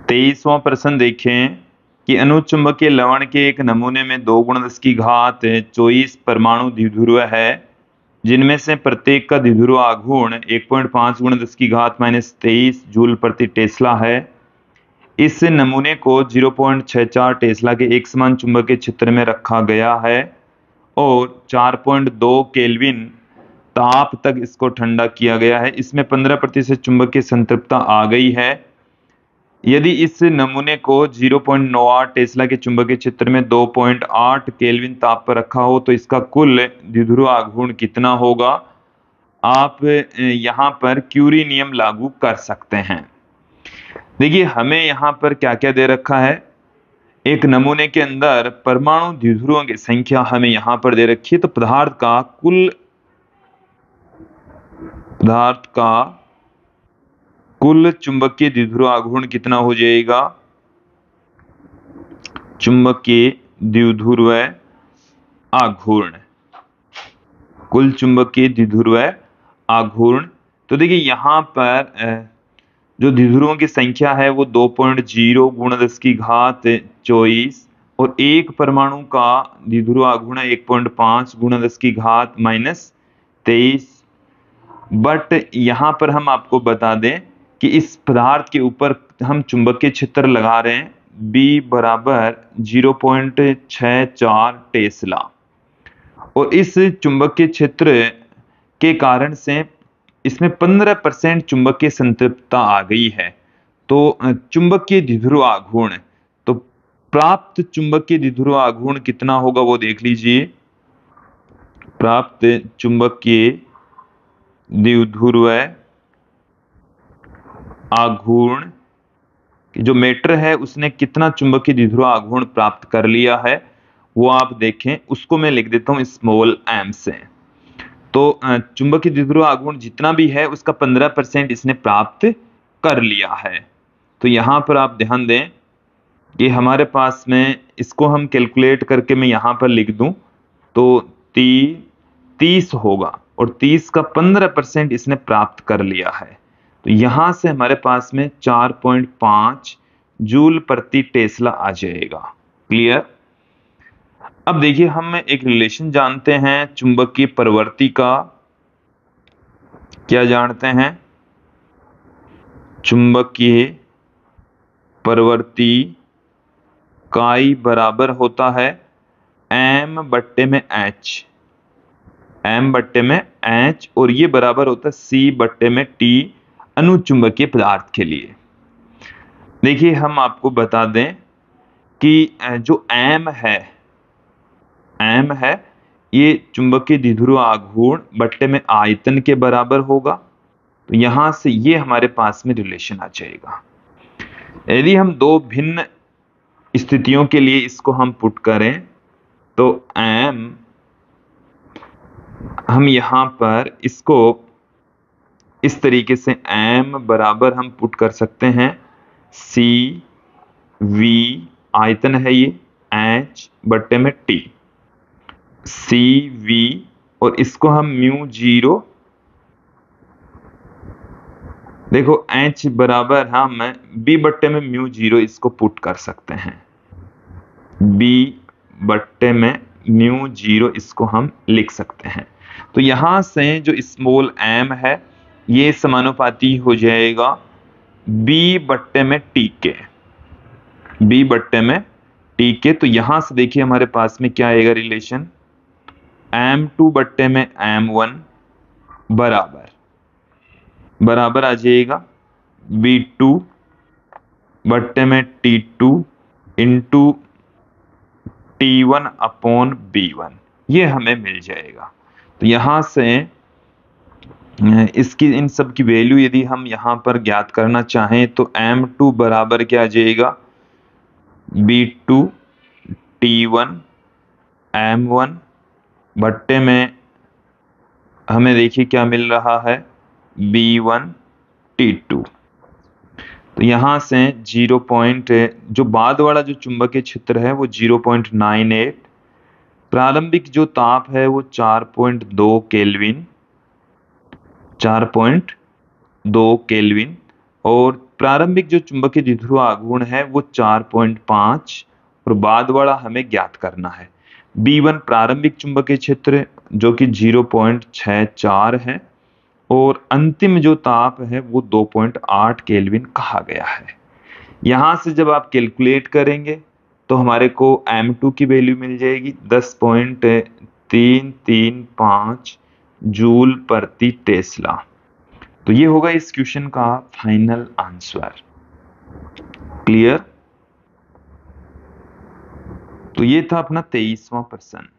23वां प्रश्न देखें कि अनुचुंबकीय लवण के एक नमूने में 2 × 10⁻24 परमाणु द्विध्रुव है, जिनमें से प्रत्येक का द्विध्रुव आघूर्ण 1.5 × 10⁻23 जूल प्रति टेस्ला है। इस नमूने को 0.64 टेस्ला के एक समान चुंबकीय क्षेत्र में रखा गया है और 4.2 केल्विन ताप तक इसको ठंडा किया गया है। इसमें 15% चुंबकीय संतृप्तता आ गई है। यदि इस नमूने को 0.98 टेस्ला के चुंबकीय क्षेत्र में 2.8 केल्विन ताप पर रखा हो तो इसका कुल द्विध्रुव आघूर्ण कितना होगा? आप यहाँ पर क्यूरी नियम लागू कर सकते हैं। देखिए हमें यहाँ पर क्या क्या दे रखा है। एक नमूने के अंदर परमाणु द्विध्रुवों की संख्या हमें यहाँ पर दे रखी है। तो पदार्थ का कुल चुंबकीय द्विध्रुव आघूर्ण कितना हो जाएगा? चुंबकीय द्विध्रुव आघूर्ण, कुल चुंबकीय द्विध्रुव आघूर्ण। तो देखिए यहाँ पर जो द्विध्रुवों की संख्या है वो 2.0 × 10⁻24 और एक परमाणु का द्विध्रुव आघूर्ण 1.5 × 10⁻23। बट यहाँ पर हम आपको बता दें कि इस पदार्थ के ऊपर हम चुंबकीय क्षेत्र लगा रहे हैं B बराबर 0.64 टेस्ला और इस चुंबकीय क्षेत्र के कारण से इसमें 15% चुंबकीय संतृप्तता आ गई है। तो चुंबकीय द्विध्रुव आघूर्ण, तो प्राप्त चुंबकीय द्विध्रुव आघूर्ण कितना होगा वो देख लीजिए। प्राप्त चुंबकीय द्विध्रुव आघूर्ण, जो मीटर है उसने कितना चुंबकीय द्विध्रुव आघूर्ण प्राप्त कर लिया है वो आप देखें। उसको मैं लिख देता हूं स्मॉल m से। तो चुंबकीय द्विध्रुव आघूर्ण जितना भी है उसका 15% इसने प्राप्त कर लिया है। तो यहां पर आप ध्यान दें कि हमारे पास में इसको हम कैलकुलेट करके मैं यहां पर लिख दूं तो 30 होगा और 30 का 15% इसने प्राप्त कर लिया है। तो यहां से हमारे पास में 4.5 जूल प्रति टेस्ला आ जाएगा। क्लियर? अब देखिए हम एक रिलेशन जानते हैं चुंबकीय प्रवृत्ति का। क्या जानते हैं? चुंबकीय प्रवृत्ति काई बराबर होता है m/h, m/h और ये बराबर होता है c/t अनुचुंबकीय पदार्थ के लिए। देखिए हम आपको बता दें कि जो m है ये चुंबकीय द्विध्रुव आघूर्ण बट्टे में आयतन के बराबर होगा। तो यहां से ये हमारे पास में रिलेशन आ जाएगा। यदि हम दो भिन्न स्थितियों के लिए इसको हम पुट करें तो m, हम यहां पर इसको इस तरीके से m बराबर हम पुट कर सकते हैं CV, आयतन है ये, h बट्टे में t, CV और इसको हम μ0, देखो h बराबर हम b बट्टे में μ0 इसको पुट कर सकते हैं। b बट्टे में μ0 इसको हम लिख सकते हैं। तो यहां से जो स्मॉल m है ये समानुपाती हो जाएगा b बट्टे में t के, b बट्टे में t के। तो यहां से देखिए हमारे पास में क्या आएगा रिलेशन, m2 बट्टे में m1 बराबर आ जाएगा b2 बट्टे में t2 इंटू t1/b1, ये हमें मिल जाएगा। तो यहां से इसकी इन सब की वैल्यू यदि हम यहां पर ज्ञात करना चाहें तो m2 बराबर क्या आ जाएगा b2 t1 m1 बट्टे में हमें देखिए क्या मिल रहा है b1 t2। तो यहां से जो बाद वाला जो चुंबकीय क्षेत्र है वो 0.98, प्रारंभिक जो ताप है वो 4.2 केल्विन और प्रारंभिक जो चुंबकीय द्विध्रुव आघूर्ण है वो 4.5 और बाद वाला हमें ज्ञात करना है। B1 प्रारंभिक चुंबकीय क्षेत्र जो कि 0.64 है और अंतिम जो ताप है वो 2.8 केल्विन कहा गया है। यहां से जब आप कैलकुलेट करेंगे तो हमारे को M2 की वैल्यू मिल जाएगी 10.335 जूल प्रति टेस्ला। तो ये होगा इस क्वेश्चन का फाइनल आंसर। क्लियर? तो ये था अपना 23वां प्रश्न।